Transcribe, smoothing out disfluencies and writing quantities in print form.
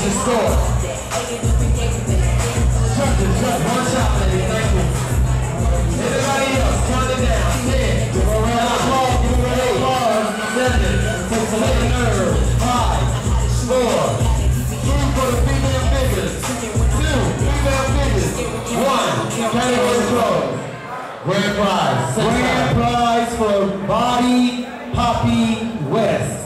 What's your score? One shot, ladies. Thank you. Everybody else, count it down. 10. Give a round of applause. Give a round of applause. 7. Take some nerve. 5. 4. 3 for the female figures. 2. Female figures. 1. Category closed. Grand prize. Grand prize for Body Poppy West.